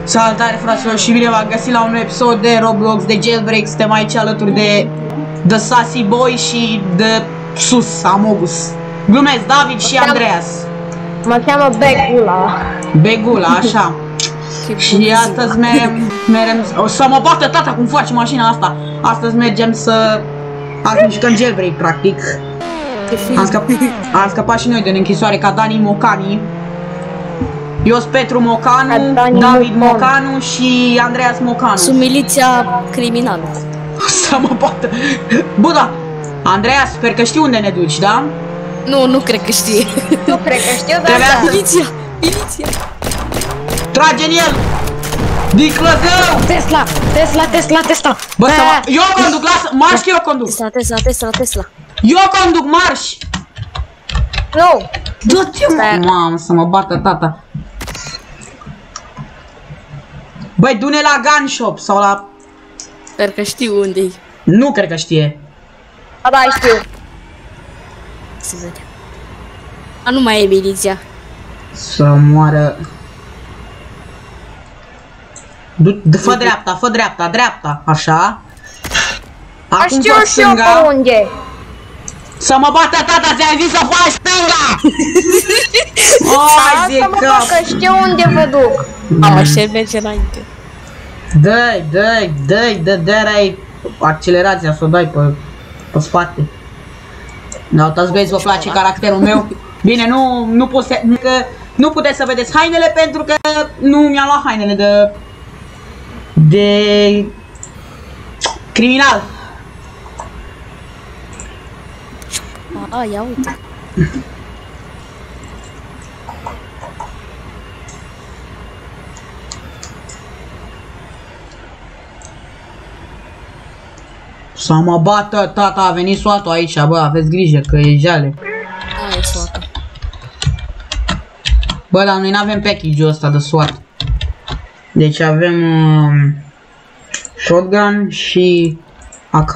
Salutare fraților și bine v-am găsit la un episod de Roblox de Jailbreak. Suntem aici alături de The Sassy Boy și de Sus, Amogus. Glumesc, David și Andreas. Mă cheamă Begula. Begula, așa. Și astăzi merem o să mă bată tata cum face mașina asta. Astăzi mergem să jucăm Jailbreak practic. Am scăpat și noi de închisoare ca Dani Mocani. Eu sunt Petru Mocanu, David Mocanu și Andreas Mocanu. Sunt miliția criminală. Să mă bată. Bă, da. Andreas, sper că știi unde ne duci, da? Nu cred că știe. Nu cred că știu, dar da. Miliția. Trage în el! Diclăzău! Tesla. Bă, eu conduc, lasă, marș că eu conduc. Tesla. Eu conduc, marș! Nu! Du-te, mamă, să mă bată tata. Băi, du-ne la gun shop sau la... Sper că știu unde-i. Nu cred că știe. Da, știu. Să vedem. Nu mai e miliția. Să moară. Fă dreapta, așa. Acum știu fă și eu stânga. pe unde. Să mă bată tata, ți-am zis să faci stânga! Hai de Asta mă cap! fac că știu unde vă duc. Așa merge înainte. Dă-i accelerația, să o dai pe spate. Da, uitați băieți, vă place caracterul meu? Bine, nu puteți să vedeți hainele pentru că nu mi-am luat hainele de criminal. Ia uite. Să mă bată tata, a venit soatul aici, bă, aveți grijă că e jale. E soată. Bă, dar noi n-avem package-ul ăsta de SWAT. Deci avem shotgun și AK.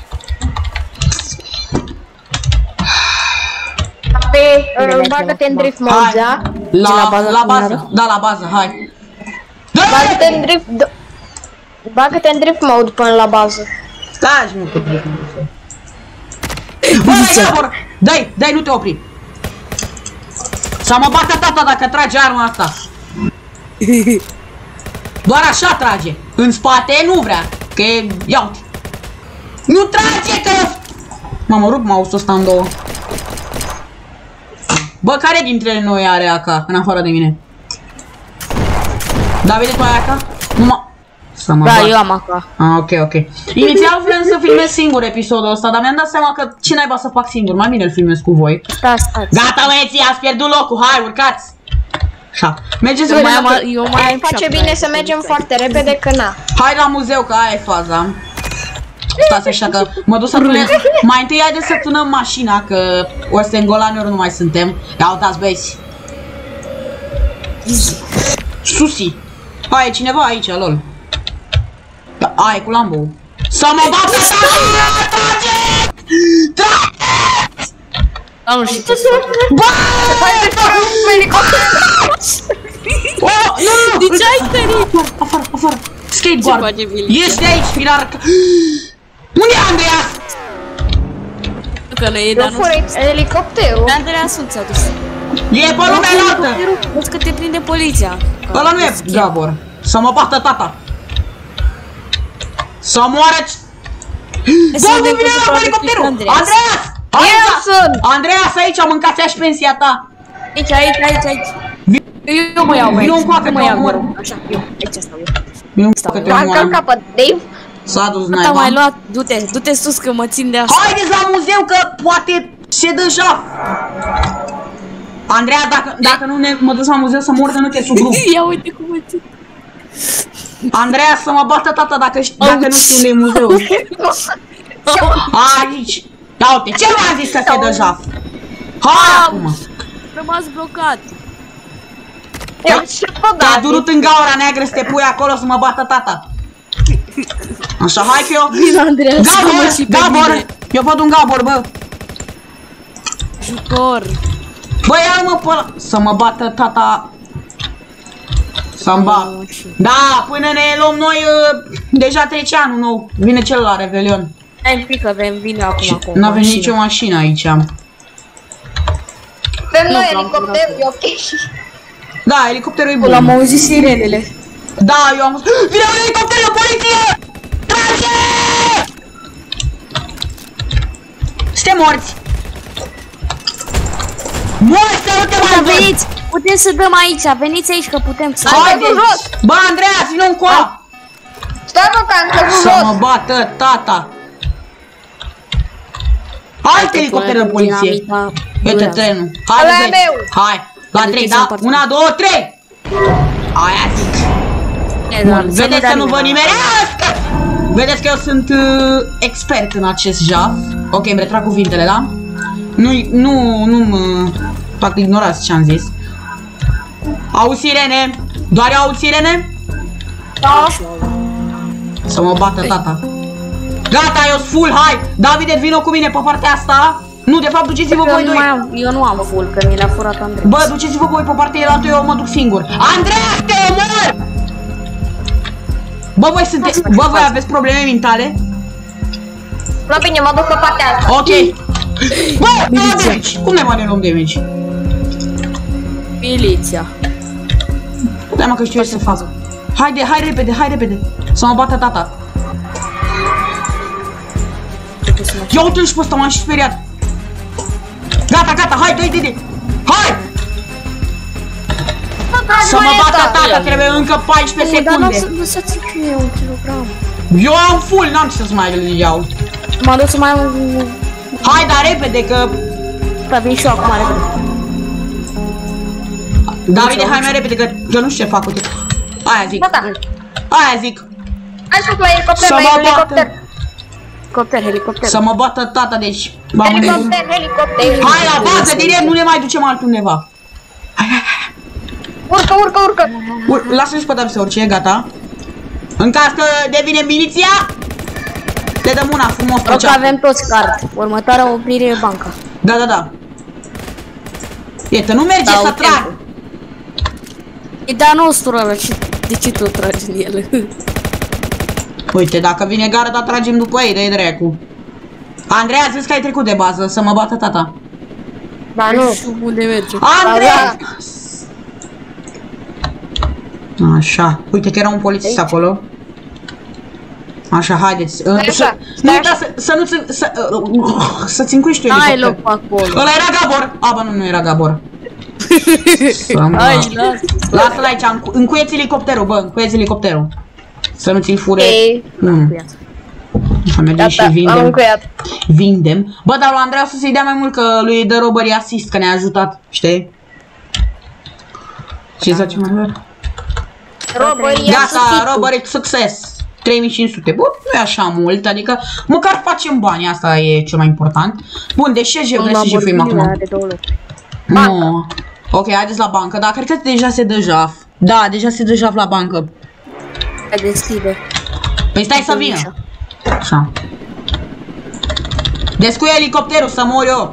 Bagă-te în drift mode, da? La bază, da, la bază, hai. Bagă-te în drift mode până la bază. Stai mă cu drift mode. Bă, dai, nu te opri. Să mă bată tata dacă trage arma asta. Doar așa trage. În spate nu vrea. Că e... Ia uite. Nu trage că... Mamă, rup mouse-ul ăsta în două. Bă, care dintre noi are AK în afară de mine? David, tu ai AK? Da, eu am AK. Ok. Inițial vreau să filmez singur episodul ăsta, dar mi-am dat seama că ce naiba să fac singur, mai bine îl filmez cu voi. Stați. Gata, băieții, ați pierdut locul, hai, urcați! Așa, mergeți să vedem. Face bine să mergem foarte repede, că na. Hai la muzeu, că aia e faza. Stați așa că mă duc să tunez. Mai întâi haideți să tunăm mașina, că ori golani ori nu mai suntem. Ia uitați, băieți. Susi. Hai, e cineva aici, lol. Da, ai cu Lambo. Să mă bată! Trage! Nu știu. Bă! De ce ai sărit? Afară. Skateboard. Ești de aici, firar. Unde e Andreas? Că nu e, dar nu știu. Elicopterul. Andreas nu ți-a dus. E pe lumea înaltă. Vezi că te prinde poliția. Ăla nu e Gabor. Să mă bată tata. Să moară. Bă, vine la elicopterul. Andreas! Andreas, aici mâncați și pensia ta. Aici. Eu mă iau, vino încoacă, mă iau. Așa, eu, aici stau eu. Vino încoacă, te omoară. Am capăt, Dave. S-a dus naiba. Mai luat, du-te sus că mă țin de asta. Haideți la muzeu că poate se dă jaf. Andreea, dacă nu mă duc la muzeu să mor de nu te subrup. Ia uite cum mă țin. Andreea, să mă bată tata dacă nu știu unde e muzeul. Aici. Ia uite, ce v-am zis că se dă jaf? Hai acum. Rămas blocat. Te-a durut în gaura neagră să te pui acolo să mă bată tata. Așa, hai că eu... Gabor! Eu văd un Gabor, bă! Jucător! Bă, ia-mă pe ăla! Să mă bată tata... Să-mi bag. Da, până ne luăm noi, deja trece anul nou. Vine cel la Revelion. Hai un pic că vine acum cu n-avem nicio mașină aici. Avem noi elicopter, e ok. Da, elicopterul e bun. L-am auzit sirenele. Da, eu am văzut. Vine un elicopter de poliție! Trage! Suntem morți! Morți, să nu te mai văd! Veniți! Putem să dăm aici, veniți aici că putem să... Haideți! Bă, Andreea, ține un coa! Stai mă, că am căzut Să mă jos. bată tata! Alt elicopter de poliție! Uite trenul! Ăla e Hai, meu. hai! La 3, da? 1, 2, 3! Aia zic! Vedeți să nu vă nimerească! Vedeți că eu sunt expert în acest jaf. Ok, îmi retrag cuvintele, da? Nu mă... Practic ignorați ce am zis. Auzi sirene? Doar eu auzi sirene? Da. Să mă bată tata. Gata, eu sunt full, hai! Davide, vino cu mine pe partea asta. Nu, de fapt, duceți-vă voi doi. Eu nu am full, că mi l-a furat Andrei. Bă, duceți-vă voi pe partea altă, eu mă duc singur. Andreea, te omor! Bă, voi sunteți... Bă, voi aveți probleme mentale? No, bine, mă duc pe partea asta. Ok. Bă, nu am damage. Cum ne mai luăm damage? Miliția. Da, mă, că știu ce să fac. Haide, hai repede, hai repede. Să mă bată tata. Ia uite-l și pe ăsta, m-am și speriat. Gata, gata, hai, dă-i. Hai! Să mă bată tata, trebuie încă 14 secunde. Dar n-am să-ți și eu un kilogram. Eu am full, n-am ce să-ți mai iau. M-am dus să mai am... Hai, dar repede, că... Da, vin și eu acum repede. Davide, hai mai repede, că nu știu ce fac, uite. Aia zic. Gata. Aia zic. Hai sus la elicopter, Să la mă elicopter. Helicopter, helicopter. Să mă bată tata, deci... M-am înnebunit. Helicopter. Hai la bază, direct, nu ne mai ducem altundeva. Urcă. Lasă-și pe David să urce, gata. În caz că devine miliția, le dăm una frumos pe Că ceapă. avem toți card. Următoarea oprire e banca. Da. Iată, nu merge să trag. E de-a nostru ăla, de ce tu tragi în ele? Uite, dacă vine garda, tragem după ei, dă-i dracu. Andrei, a zis că ai trecut de bază, să mă bată tata. Da, nu. Unde merge? Andrei! Așa, uite că era un polițist acolo. Așa, haideți. Nu uita să-ți încuiești tu N-ai elicopter. loc pe acolo. Ăla era Gabor! A, bă, nu era Gabor. Hai, Lasă-l aici, încuieți elicopterul, bă, încuieți elicopterul. Să nu ți-l fure. Așa, mergem și am încuiat. Vindem. Bă, dar lui Andrei o să-i dea mai mult, că lui dă robbery assist, că ne-a ajutat, știi? Ce zice mai mult? Gata, robbery succes. 3500. Bun, nu e așa mult, adică măcar facem bani, asta e cel mai important. Bun, de ce vrei să jefuim acum? Nu. Ok, haideți la bancă, dar cred că deja se dă jaf. Da, deja se dă jaf la bancă. Se deschide. Păi stai să vină. Așa. Descuie elicopterul să mor eu.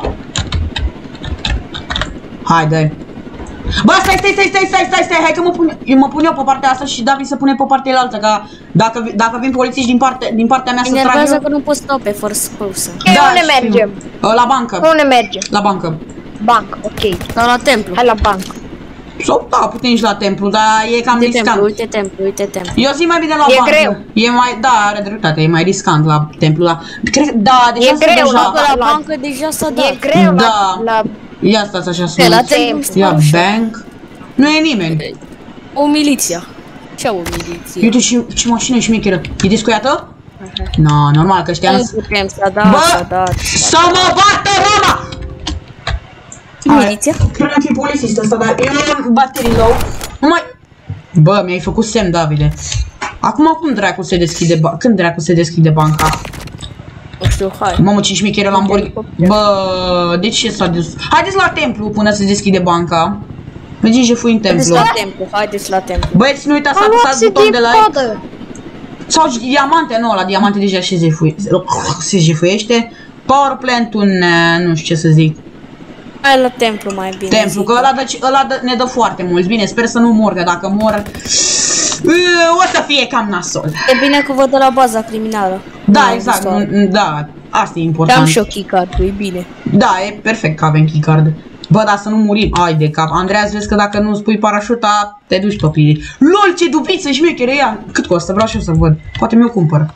Hai, dă-i. Bă, stai, hai că mă pun eu pe partea asta și David se pune pe partea elaltă, ca dacă vin polițiști din partea mea să trag eu. Enervează că nu poți stau pe first person. Unde mergem? La bancă. Unde mergem? La bancă. Bancă, ok. Sau la templu. Hai la bancă. Sau da, putem și la templu, dar e cam riscant. Uite templu. Eu zic mai bine la bancă. E greu. E mai, da, are dreptate, e mai riscant la templu, la... Cred, da, deja e greu, la bancă deja s-a dat. E greu da. la... Ia stați așa sus. La templu. Ia bank. Nu e nimeni. O miliția. Ce o miliție? Uite ce mașină șmecheră. E descuiată? No, normal că știam. Nu putem să da. Să mă bată mama! Miliția? Credeam că e polițist ăsta, dar eu nu am baterii low. Nu mai... Bă, mi-ai făcut semn, Davide. Acum cum dracu se deschide când dracu se deschide banca? Nu știu, hai. Mamă, ce șmecheră Lamborghini. Bă, de ce s-a dus? Haideți la templu până se deschide banca. Mergem jefui în templu. Haideți la templu. Băieți, nu uitați să apăsați buton de like. Sau diamante, nu, la diamante deja se jefuiește. Power plant-ul, nu știu ce să zic. Hai la templu mai bine. Templu, că ăla ne dă foarte mulți. Bine, sper să nu mor, că dacă mor o să fie cam nasol. E bine că văd de la baza criminală. Da, exact, da, asta e important. Am și eu keycard-ul, e bine. Da, e perfect că avem keycard. Bă, dar să nu murim. Ai de cap. Andreas, vezi că dacă nu spui parașuta, te duci pe pili. LOL, ce dubiță șmecheră ea. Cât costă? Vreau și eu să văd. Poate mi-o cumpăr.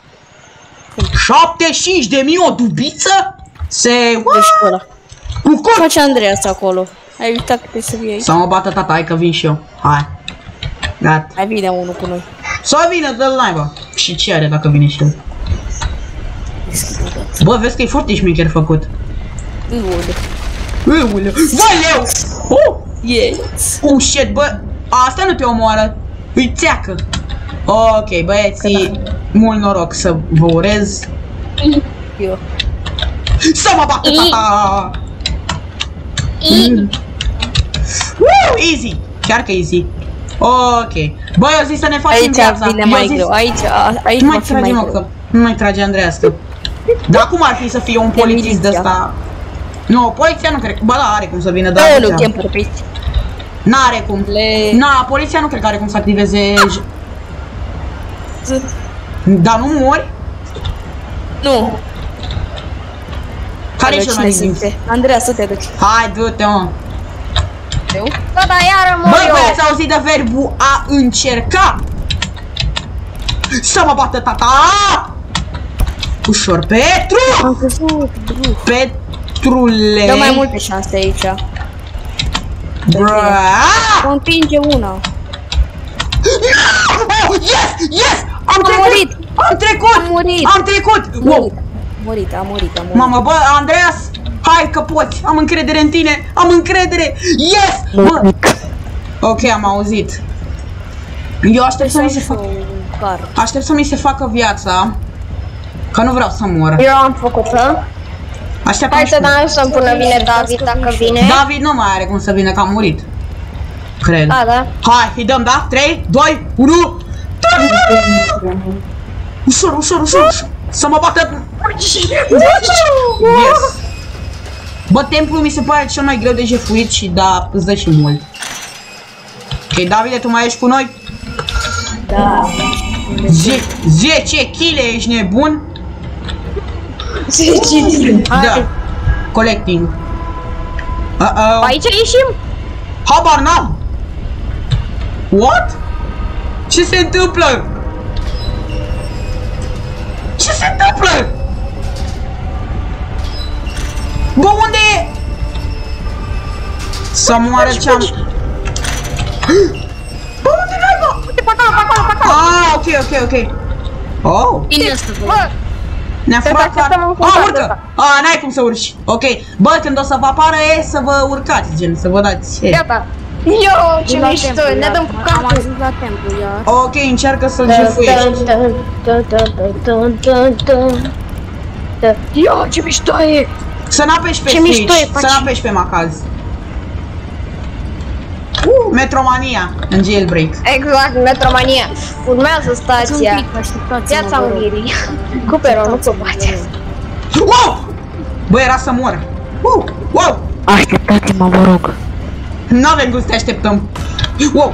75.000 o dubiță? Se... Cu ce face Andreas acolo? Ai uitat că trebuie să vii aici? Să mă bată tata, hai că vin și eu. Hai. Gata. Hai vine unul cu noi. Să vină, dă-l naiba. Și ce are dacă vine și el? Bă, vezi că e foarte șmecher făcut. Uule. Valeu! Yes. Shit, bă, asta nu te omoară. Îi țeacă. Ok, băieții, mult noroc să vă urez. Eu. Să mă bată tata! Easy, chiar că easy. Ok, bă, eu zic să ne facem viața. Aici vine mai greu, aici nu mai trage, mă, nu mai trage Andreas, că... Dar cum ar fi să fie un polițist de ăsta? Nu, poliția nu cred, bă, da, are cum să vină, dar... N-are cum. Na, poliția nu cred că are cum să activeze... Dar nu mori? Nu. Care e cel mai simț? Andreea, să te duci. Hai, du-te, mă. Eu? Da, da, iară mă. Băi, ați auzit de verbul a încerca? Să mă bată tata! Ușor, Petru! Am crezut, Petrule! dă mai multe șanse aici. Bră! O împinge una. Yes! Am trecut! Wow! A murit. Mamă, bă, Andreas, hai că poți, am încredere în tine, am încredere, yes! Bă. Ok, am auzit. Eu aștept să mi se facă viața, că nu vreau să mor. Eu am făcut-o. Aștept. Hai să dăm să-mi pună bine David dacă vine. David nu mai are cum să vină, că a murit. Cred. Da. Hai, îi dăm, da? 3, 2, 1. Ușor. Să mă bată. Yes. Bă, templul mi se pare cel mai greu de jefuit și da, îți dă și mult. Ok, Davide, tu mai ești cu noi? Da. 10 kg, ești nebun? 10 kg. Da. Collecting. Aici ieșim? Habar n-am. What? Ce se întâmplă? Ce se întâmplă? Bă, unde e? Să moară ce-am... Bă, unde n-ai, bă? Pe acolo. Ah, ok. Oh. Bine asta, bă. Ne-a furat clar. Urcă! N-ai cum să urci. Ok. Bă, când o să vă apară e să vă urcați, gen, să vă dați. Gata. Yo, ce mișto, ne dăm cu capul. Am ajuns la templu, iar. Ok, încearcă să-l jefuiești. Yo, ce mișto e. Să n-apeși pe Switch, să n-apeși pe macaz. Metromania în jailbreak. Exact, Metromania. Urmează stația. Viața unirii. Cupero, nu ți-o bate. Wow! Bă, era să mor. Wow! Așteptați-mă, vă rog. N-avem cum să te așteptăm. Wow!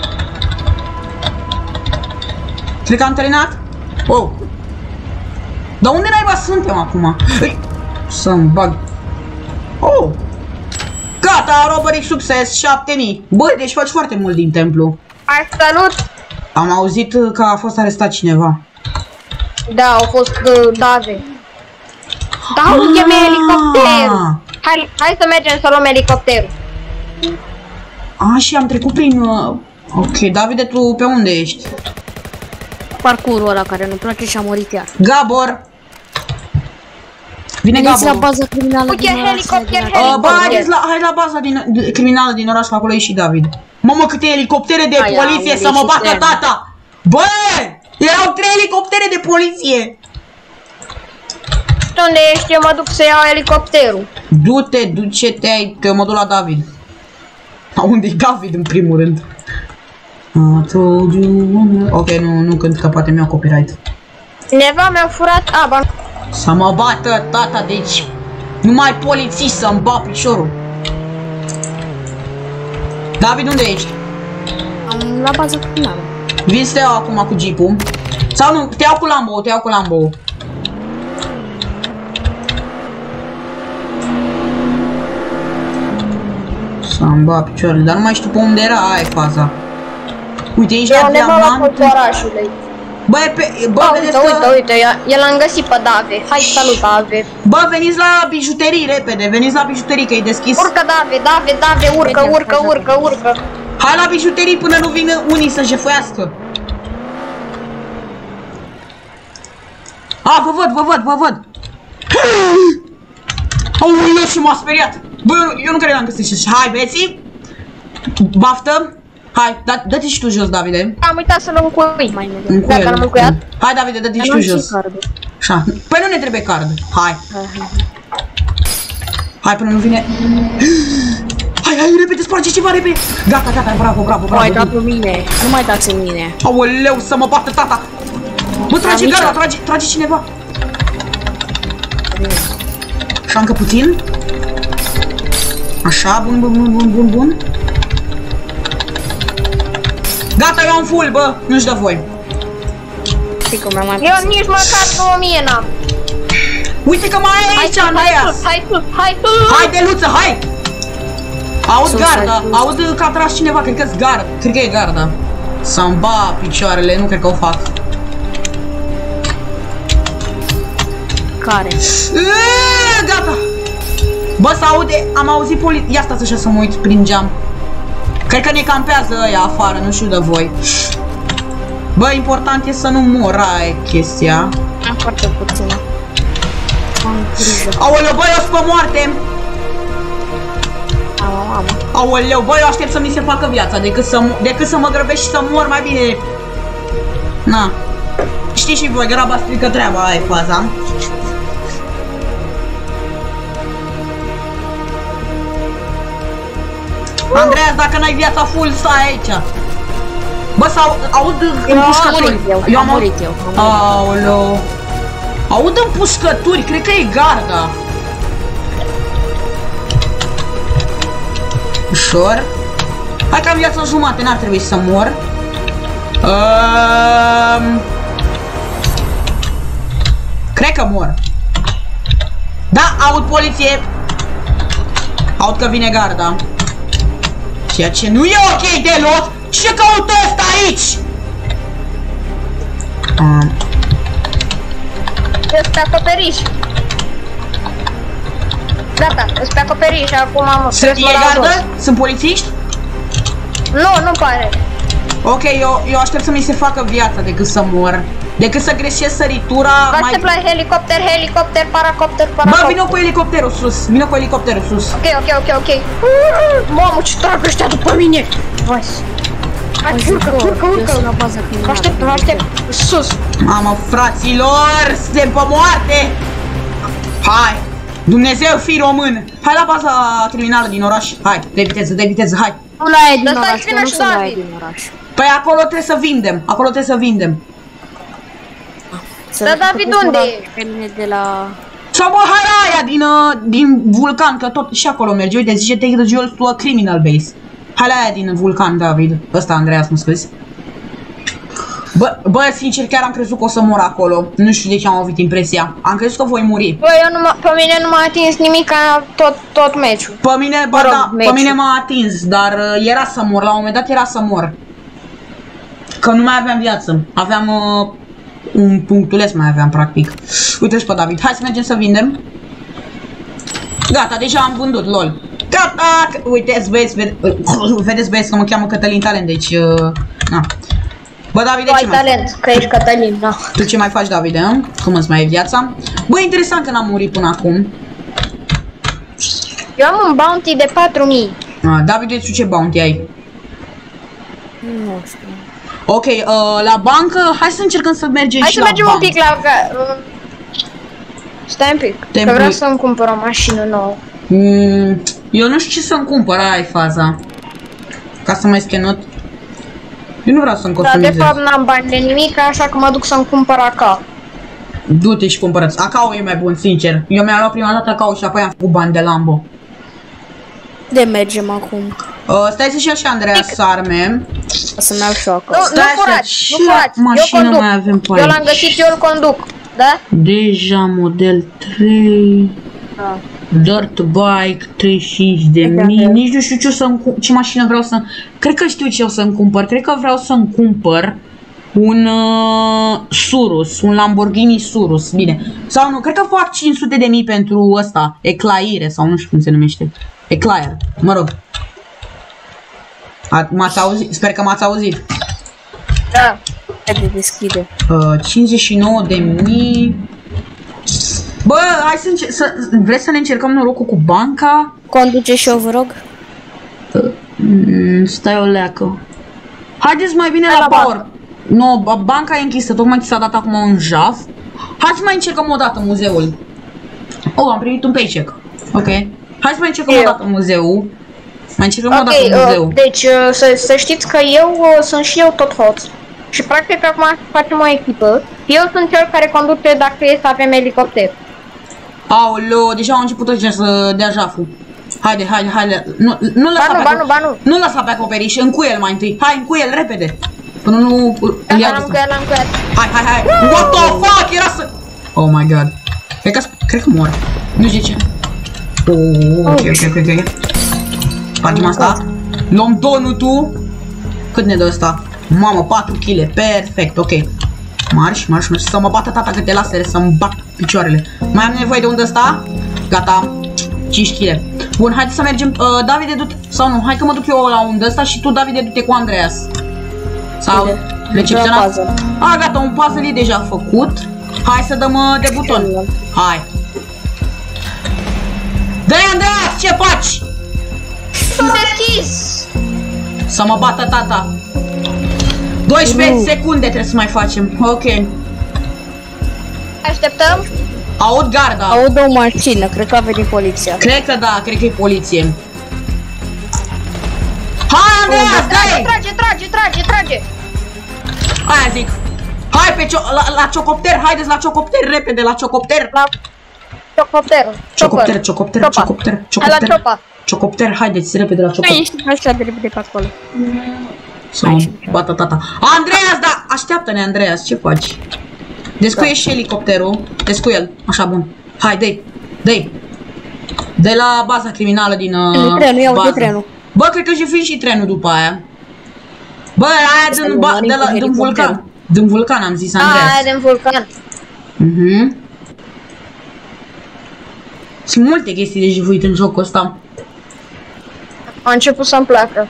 Cred că am terminat? Wow! Dar unde naiba suntem acum? Să-mi bag. Oh! Gata, robbery succes, 7000. Băi, deci faci foarte mult din templu. Hai, salut! Am auzit că a fost arestat cineva. Da, au fost David. Da, uite elicopterul. Hai să mergem să luăm elicopterul. Și am trecut prin... Ok, Davide, tu pe unde ești? Parcurul ăla care nu-mi place și a murit iar. Gabor! Vine Gabor. La baza criminală uite, din helicopter. Bă, hai la baza criminală din oraș, acolo e și David. Mamă, câte elicoptere de poliție să mă bată tata! Bă! Erau 3 elicoptere de poliție! Unde ești? Eu mă duc să iau elicopterul. Du-te, duce-te, că eu mă duc la David. Unde e David în primul rând? Ok, nu cânt, că poate mi-au copyright. Cineva mi-a furat aba. Să mă bată tata, deci numai polițist să-mi bat piciorul. David, unde ești? Am la bază cu Lambo. Vin să te iau acum cu jeepul. Sau nu, te iau cu Lambo, te iau cu Lambo. Să-mi bag picioarele, dar nu mai știu pe unde era, aia e faza. Uite, ești la diamant. Bă, vedeți că... Uite, el l-am găsit pe Dave. Hai, salut, Dave. Bă, veniți la bijuterii, repede, veniți la bijuterii, că e deschis. Urcă, Dave, urcă. Hai la bijuterii până nu vin unii să jefuiască. A, vă văd. Aoleu, și m-a speriat. Bă, eu nu credeam că se știe. Hai, beții. Baftă. Hai, dă-te și tu jos, Davide. Am uitat să-l încui. Dacă l-am încuiat. Hai, Davide, dă-te și tu jos. Așa. Păi nu ne trebuie card. Hai. Hai până nu vine. Hai, repede, sparge ceva, repede. Gata, bravo. Mai dat pe mine. Nu mai dați în mine. Aoleu, să mă bată tata. Bă, trage garda, trage cineva. Așa, încă puțin. Așa, bun. Gata, eu am full, bă, nu-și dă voi. Eu nici măcar 2000 n-am. Uite că mai e aici, Andreas. Hai, Hai de luță, hai. Aud garda, aud că a tras cineva, cred că-s gard, cred că e garda. Să-mi ba picioarele, nu cred că o fac. Care? Gata. Bă, s-aude, am auzit ia stați așa să mă uit prin geam. Cred că ne campează ăia afară, nu știu de voi. Bă, important e să nu mor, aia e chestia. Am foarte puțină. Aoleu, bă, eu sunt pe moarte. Aoleu, bă, eu aștept să mi se facă viața, decât să mă grăbesc și să mor, mai bine. Na. Știi și voi, graba strică treaba, aia e faza. Andreas, dacă n-ai viața full, stai aici. Bă, aud împușcături. Eu am murit. Aoleu. Aud împușcături, cred că e garda. Ușor. Hai că am viața jumate, n-ar trebui să mor. Cred că mor. Da, aud poliție. Aud că vine garda. Ceea ce nu e ok deloc. Ce caută ăsta aici? Eu sunt pe acoperiș. Gata, eu sunt pe acoperiș, acum am... E gardă? Sunt polițiști? Nu pare. Ok, eu aștept să mi se facă viața decât să mor. Decât să greșesc săritura. Aștept la helicopter, paracopter. Bă, vină cu elicopterul sus, Ok. Mamă, ce trag ăștia după mine! Vai. Hai, urcă. Aștept. Sus. Mamă, fraților, suntem pe moarte. Hai. Dumnezeu fi român. Hai la baza criminală din oraș. Hai, de viteză, hai. Nu la aia din oraș, că nu sunt la aia din oraș. Păi acolo trebuie să vindem, Da, David, unde e? Sau bă, hai la aia din vulcan, că tot și acolo merge. Uite, zice take the jewels to a criminal base. Hai la aia din vulcan, David. Ăsta, Andreas, mă scuzi. Bă, sincer, chiar am crezut că o să mor acolo. Nu știu de ce am avut impresia. Am crezut că voi muri. Bă, pe mine nu m-a atins nimic tot meciul. Pe mine, pe mine m-a atins, dar era să mor. La un moment dat era să mor. Că nu mai aveam viață. Aveam un punctuleț mai aveam, practic. Uite-și pe David. Hai să mergem să vindem. Gata, deja am vândut, lol. Gata! Uite, vedeți băieți că mă cheamă Cătălin Talent, deci... na. Bă, Davide, ce mai talent, că ești Cătălin, da. Tu ce mai faci, Davide? Cum îți mai e viața? Bă, interesant că n-am murit până acum. Eu am un bounty de 4000. Davide, tu ce bounty ai? Nu știu. Ok, la bancă, hai să încercăm să mergem hai și să mergem la un pic la... Stai un pic, că vreau să-mi cumpăr o mașină nouă. Eu nu știu ce să-mi cumpăr, aia e faza. Ca să mai scanot. Eu nu vreau să-mi customizez. Dar de fapt n-am bani de nimic, așa că mă duc să-mi cumpăr AK. Du-te și cumpără-ți. AK-ul e mai bun, sincer. Eu mi-am luat prima dată AK-ul și apoi am făcut bani de Lambo. De mergem acum. Stai să-și ia și Andreas arme. O să-mi iau și eu acolo. Nu furați, nu furați. Mașină mai avem pe aici. Eu l-am găsit, eu îl conduc. Da? Deja model 3. Da. Dirt bike 35.000. Nici nu știu ce mașină vreau să... Cred că știu ce o să-mi cumpăr. Cred că vreau să-mi cumpăr un Surus, un Lamborghini Surus. Bine. Sau nu, cred că fac 500.000 pentru ăsta, Eclaire sau nu știu cum se numește. Eclair, mă rog. M-ați auzit? Sper că m-ați auzit. Da. De deschide. 59.000. Bă, hai să vreți să ne încercăm norocul cu banca? Conduce și eu, vă rog. Stai o leacă. Haideți mai bine la power. Nu, banca e închisă, tocmai ți s-a dat acum un jaf. Hai să mai încercăm o dată muzeul. Oh, am primit un paycheck. Ok. Hai să mai încercăm o dată muzeul. Mai încercăm o dată muzeul. Deci să știți că eu sunt și eu tot hoț. Și practic acum facem o echipă. Eu sunt cel care conduce dacă e să avem elicopter. Aoleu, deja au început ăștia să dea jaful. Haide. Nu lăsa pe acoperiș, încuie-l mai întâi. Hai, încuie-l repede. Până nu îl ia ăsta. Hai. What the fuck, era să... Oh my god. Cred că mor. Nu știu ce. Ok. Spargem asta. Luăm donutul. Cât ne dă ăsta? Mamă, 4 kg, perfect, ok. Marș, să mă bată tata câte lasere, să-mi bat picioarele. Mai am nevoie de unde ăsta? Gata, 5 kg. Bun, haideți să mergem, Davide, du-te, sau nu, hai că mă duc eu la unde ăsta și tu, Davide, du-te cu Andreas. Sau, recepționat? Gata, un puzzle e deja făcut. Hai să dăm de buton. Hai. Dă-i, Andreas, ce faci? Sunt deschis! Să mă bată tata. 12 secunde trebuie să mai facem. Ok. Așteptăm? Aud garda. Aud o mașină, cred că a venit poliția. Cred că da, cred că e poliție. Hai, Andreas, dai! Trage! Aia zic. Hai pe la ciocopter, haideți la ciocopter, repede, la ciocopter. La ciocopter. Hai la ciopa. Ciocopter, haideți, repede la ciocopter. Hai să de repede pe acolo. Să mă bată tata. Andreas, da! Așteaptă-ne, Andreas, ce faci? Descuie și elicopterul. Descuie-l. Așa, bun. Hai, dă-i. De la baza criminală din trenul, iau de trenul. Bă, cred că jefuim și trenul după aia. Bă, aia din vulcan. Din vulcan am zis, Andreas. Aia din vulcan. Sunt multe chestii de jefuit în jocul ăsta. A început să-mi placă.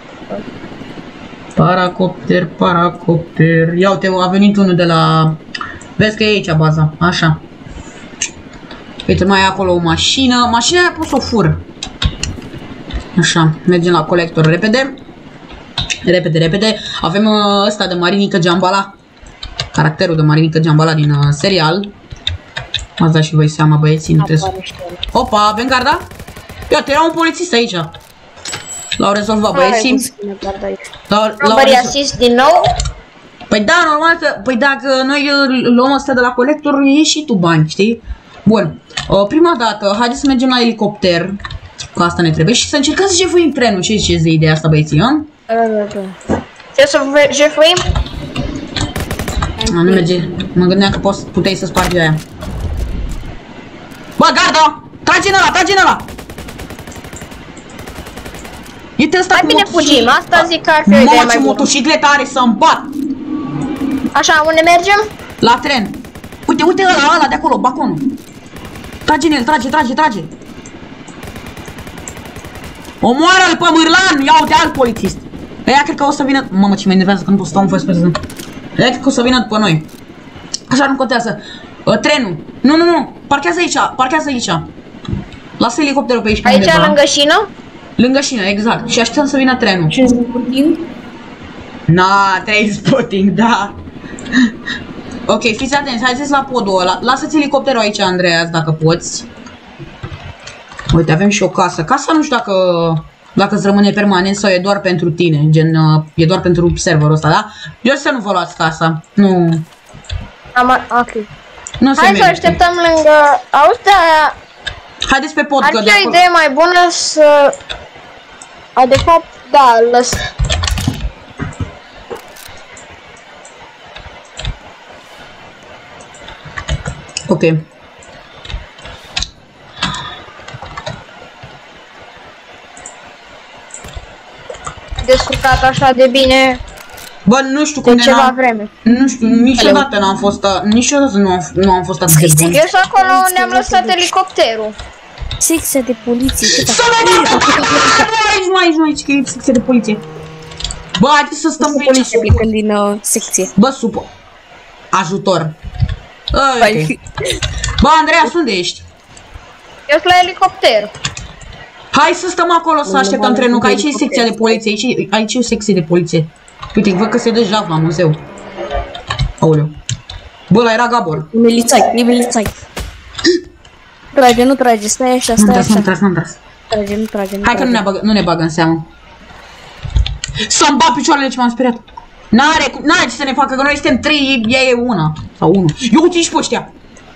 Paracopter. Ia uite, a venit unul de la... Vezi că e aici baza, așa. Uite, mai e acolo o mașină. Mașina aia pot să o fur. Așa, mergem la colector repede. Repede. Avem ăsta de Marinică Giambala. Caracterul de Marinică Giambala din serial. M-ați dat și voi seama, băieții, nu trebuie să... Opa, avem garda? Iată, era un polițist aici. L-au rezolvat băieții. L-au asist din nou? Păi da, normal că... Păi dacă noi luăm asta de la colector, iei și tu bani, știi? Bun. Prima dată, haideți să mergem la elicopter. Că asta ne trebuie. Și să încercăm să jefuim trenul. Ce ziceți de ideea asta, băieții, hă? Ce să jefuim? Nu merge. Mă gândeam că puteai să spargi aia. Bă, garda! Trage-n ăla! Mai bine fugim, asta zic că ar fi o idee mai bună. Ce motocicleta are să-mi bat! Așa, unde mergem? La tren. Uite ăla de acolo, baconul. Trage-n el, trage. Omoară-l pe Mârlan, ia uite alt polițist. Ăia cred că o să vină... Mamă, ce mă enervează că nu pot să stau în fost pe zi. Ăia cred că o să vină după noi. Așa nu contează. Trenul. Nu, parchează aici. Lasă elicopterul pe aici. Aici, lângă șină? Lângă șină, exact. Și așteptăm să vină trenul. Ce spotting? Trainspotting, da. Ok, fiți atenți, haideți la podul ăla. Lasă-ți elicopterul aici, Andreas, dacă poți. Uite, avem și o casă. Casa nu știu dacă îți rămâne permanent sau e doar pentru tine. Gen, e doar pentru serverul ăsta, da? Eu să nu vă luați casa. Nu. Ok. Nu se hai să așteptăm lângă... Auzi, haideți pe pod, că de acolo... Ar fi o idee mai bună să... De fapt, da, lăs. Ok. Descurcat așa de bine. Bă, nu știu de cum ceva vreme. Nu știu, niciodată n-am fost, niciodată nu am fost atât de bun. Eu sunt acolo unde am lăsat elicopterul. Secția de poliție. Nu aici, că e secția de poliție. Bă, haideți să stăm pe aici. Plecând din secție. Bă, supă. Ajutor. Okay. Bă, Andreea, unde ești? Eu sunt la elicopter. Hai să stăm acolo să așteptăm trenul, că aici e secția de poliție, aici e o secție de poliție. Uite, văd că se dă jaf la muzeu. Aoleu. Bă, ăla era Gabor. E milițai. Nu trage, stai așa, stai așa. N-am tras. Nu trage. Hai că nu ne bagă în seamă. Să-mi bat picioarele ce m-am speriat. N-are ce să ne facă, că noi suntem 3, ea e una. Sau 1. Eu uite și pe ăștia.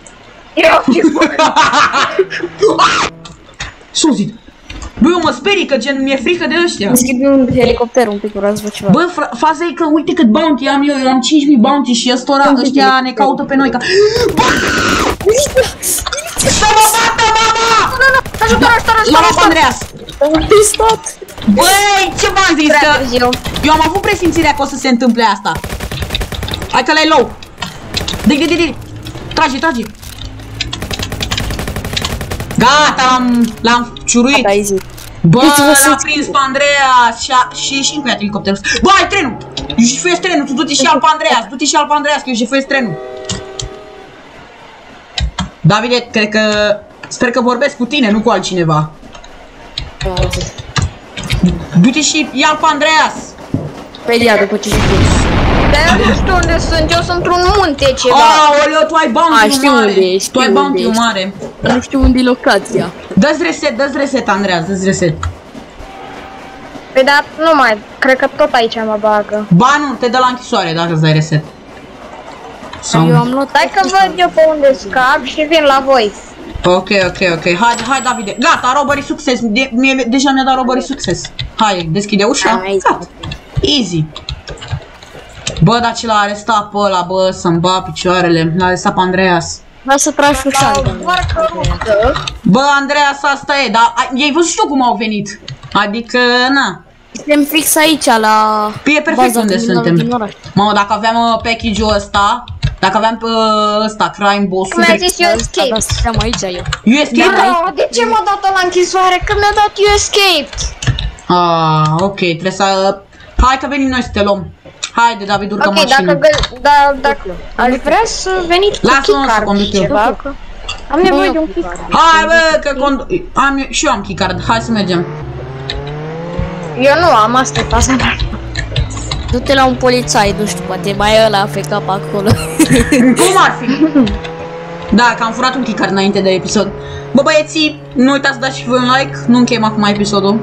S-o zid. Bă, eu mă sperii că gen mi-e frică de ăștia. Deschide un helicopter un pic, urați vă ceva. Bă, faza e că uite cât bounty am eu am 5000 bounty și ăștia ne caută pe noi ca... Să mă bată, mama! Nu, ajutor! L-am luat pe Andreas. Băi, ce v-am zis că... Eu am avut presimțirea că o să se întâmple asta. Hai că l-ai low. Dă-i. Trage. Gata, l-am ciuruit. Bă, l-am prins pe Andreas și încă ia elicopterul. Bă, ai trenul! Eu șifuiesc trenul, tu du-te și al pe Andreas, că eu șifuiesc trenul. Davide, sper că vorbesc cu tine, nu cu altcineva. Du-te și ia-l pe Andreas. Pe ea după ce Dar eu nu știu unde sunt, eu sunt într-un munte ceva. Aoleu, tu ai bounty-ul mare. Tu ai bounty-ul mare. Nu știu unde e locația. Dă-ți reset, Andreas, dă-ți reset. Păi dar nu mai, cred că tot aici mă bagă. Ba nu, te dă la închisoare dacă îți dai reset. Eu am luat. Hai că văd eu pe unde scap și vin la voi. Ok. Hai, Davide. Gata, robbery succes. Deja mi-a dat robbery succes. Hai, deschide ușa. Gata. Easy. Bă, dar ce l-a arestat pe ăla, bă, să-mi ba picioarele. L-a arestat pe Andreas. Vreau să tragi ușa. Bă, Andreas, asta e, dar ei văzut și tu cum au venit. Adică, na. Suntem fix aici, la... E perfect unde suntem. Mă, dacă aveam package-ul ăsta, dacă aveam pe ăsta, crime boss-ul... Mi-a zis you escaped. Da, stăm aici eu. You escaped? Da, de ce m-a dat la închisoare? Că mi-a dat you escaped. Ok, trebuie să... Hai că venim noi să te luăm. Haide, David, urcă mașină. Ok, dacă aș vrea să veniți cu keycard și ceva, că am nevoie de un keycard. Hai, bă, că și eu am keycard, hai să mergem. Eu nu am, asta e faza mea. Du-te la un polițai, nu știu, poate mai ăla a fecat pe acolo. Cum ar fi? Da, că am furat un keycard înainte de episod. Bă, băieții, nu uitați să dați și voi un like, nu încheiem acum episodul.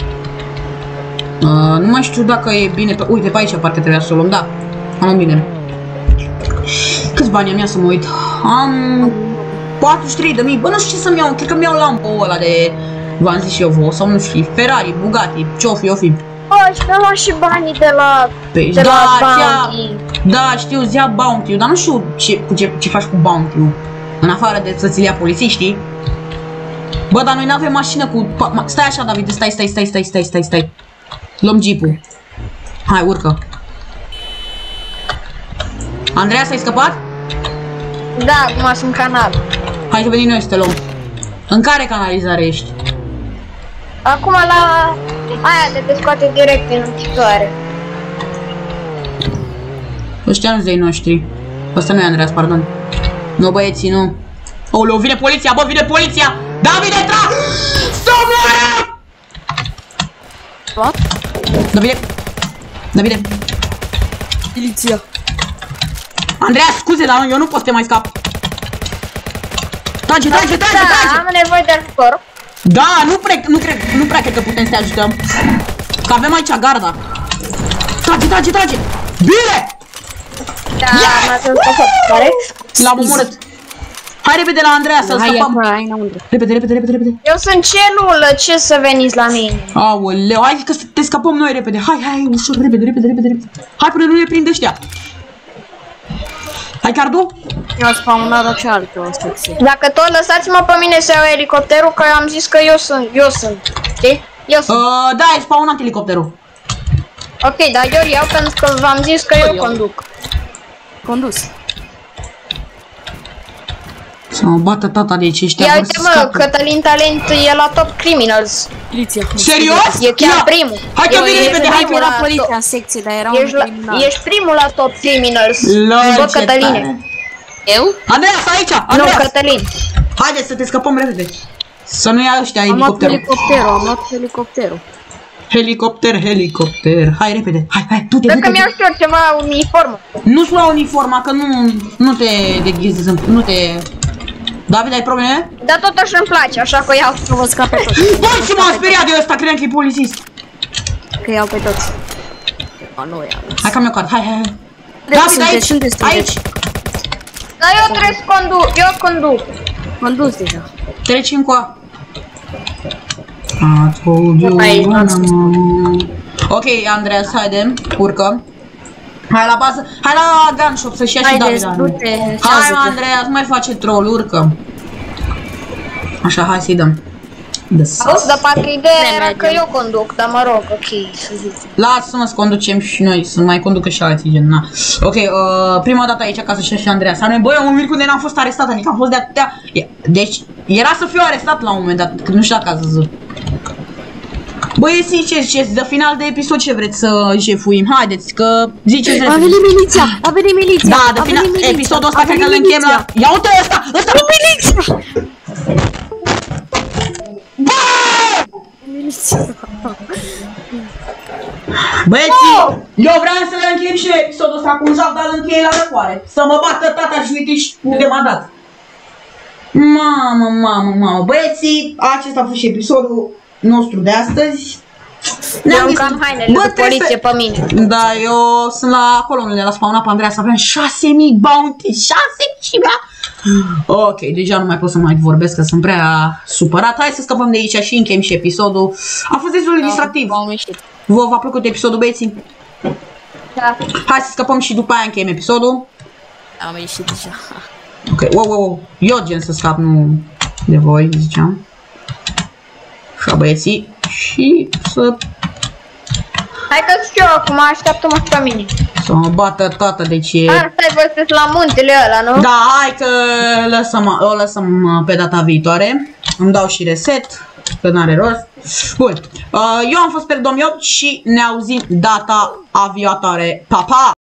Nu mai știu dacă e bine pe... Uite, pe aici parcă trebuia să o luăm, da. Am bine. Câți bani am, ia să mă uit. Am... 43.000, bă, nu știu ce să-mi iau, cred că mi-iau lampa-ul ăla de... V-am zis eu vouă, sau nu știu, Ferrari, Bugatti, ce-o fi, Bă, și mi-am luat și banii de la... Bounty. Da, știu, îți ia Bounty-ul, dar nu știu ce faci cu Bounty-ul. În afară de să-ți ia polițiștii. Bă, dar noi n-avem mașină cu... Stai așa, David, stai. Luăm jeep-ul. Hai, urcă. Andreea, s-ai scăpat? Da, acum sunt canal. Hai că venim noi să te luăm. În care canalizare ești? Acum la... aia de te scoate direct în închisoare. Ăștia nu-s de-ai noștri. Ăsta nu e Andreas, pardon. Nu, băieții, nu. Aoleu, vine poliția, bă, vine poliția! Davide, trag! Să moară! What? Davide. Miliția. Andreea, scuze, dar eu nu pot să te mai scap. Trage! Am nevoie de ajutor. Da, nu prea cred că putem să te ajutăm. Că avem aici garda. Trage! Bine! Da, m-a tăcut. L-am omorât. Hai repede la Andreea să scăpăm. Hai înăuntru. Repede, repede, repede, repede. Eu sunt celulă, ce să veniți la mine? Aoleu, hai că te scăpăm noi repede. Hai, hai, ușor, repede, repede, repede, repede. Hai până nu ne prind ăștia. Hai, Cardu? Eu am spawnat cealaltă secție. Dacă tot lăsați-mă pe mine să iau elicopterul, că eu am zis că eu sunt. Știi? Eu sunt. Da, e spawnat elicopterul. Ok, dar eu iau pentru că v-am zis că eu conduc. Condus. Să mă bată tata de ce ăștia Ia vor uite să mă, scape. Cătălin Talent e la Top Criminals. Poliția. Serios? E chiar Ia. primul. Hai că vine repede, hai Era poliția în secție, dar era un criminal. Ești primul la Top Criminals. Lol, Bă, ce Cătăline. tare. Eu? Andreea, stai aici, Nu, Andreea. Cătălin. Haideți să te scăpăm repede. Să nu ia ăștia Am luat elicopterul. elicopterul, am luat elicopterul. Helicopter, helicopter. Hai repede, hai, hai, du-te, Dacă du-te. mi-au și eu ceva uniformă. Nu-ți lua uniforma, că nu te deghizezi, nu te... David, ai probleme? Dar totuși îmi place, așa că iau. Nu vă scap pe toți. Băi, ce m-am speriat de ăsta, credeam că e polițist. Că iau pe toți. Nu iau. Hai că am eu card, hai, hai, hai. David, David, aici, unde sunteți? aici. Dar eu trebuie să conduc, eu conduc. Condus deja. Trecem cu a... I told you Aici, when I'm... Ok, Andreas, haide, urcă. Hai la bază, hai la gun shop să-și ia și David. Haideți, du-te, Hai, cează-te. mă, Andreas, mai face troll, urcă. Așa, hai să-i dăm. Auzi, dar parcă ideea era că eu conduc, dar mă rog, ok, să zic. Lasă-mă să conducem și noi, să mai conducă și alții, gen, na. Ok, prima dată aici ca să-și ia și Andreas. Băi, am umit când n-am fost arestat, adică am fost de atâtea... Deci, era să fiu arestat la un moment dat, când nu știu dacă ați văzut. Băieții, ce ziceți? De final de episod ce vreți să jefuim? Haideți, că ziceți A repede. venit miliția! A venit miliția! Da, de final, episodul ăsta cred că îl închem la... Ia uite ăsta! Ăsta! Miliția! Băieții, eu vreau să le închem și episodul ăsta cu un joc, dar îl încheie la răcoare. Să mă bată tata și uite și unde m-a dat. Mamă, mamă, mamă. Băieții, acesta a fost și episodul nostru de astăzi. Eu cam hainele de poliție pe mine. Da, eu sunt la acolo unde l-a spawnat pe Andreea, să avem 6000 bounty, 6000 și mea. Ok, deja nu mai pot să mai vorbesc, că sunt prea supărat. Hai să scăpăm de aici și închem și episodul. A fost destul de distractiv. Vă v-a plăcut episodul, băieții? Da. Hai să scăpăm și după aia închem episodul. Am ieșit deja. Ok, wow. Eu gen să scap, nu de voi, ziceam. Așa, băieții. Și să... Hai că și eu acum, așteaptă-mă și pe mine. Să mă bată tata, deci e... Stai, voi sunteți la muntele ăla, nu? Da, hai că o lăsăm pe data viitoare. Îmi dau și reset, că n-are rost. Bun, eu am fost pe Domnul și ne auzim data viitoare. Pa, pa!